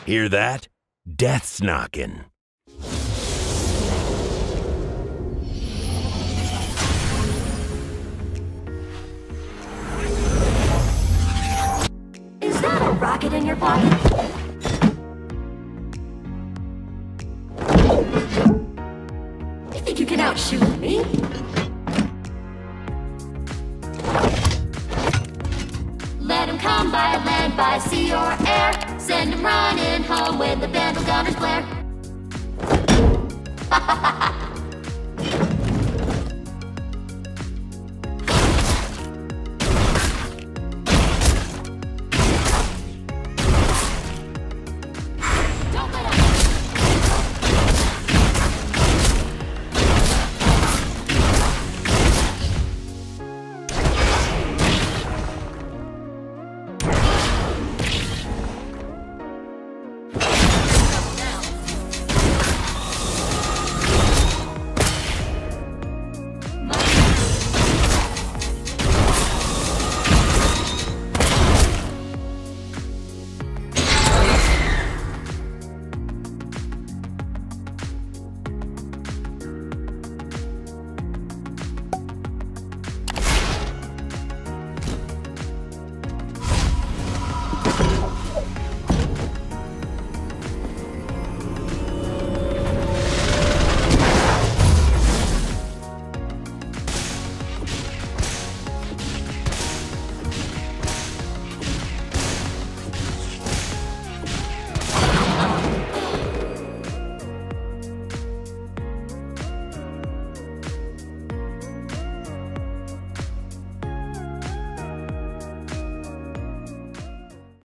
Hear that? Death's knocking. Is that a rocket in your pocket? You think you can outshoot me? Let him come by land, by sea or air. Send him running home when the vandal gunners blare. Ha ha ha ha!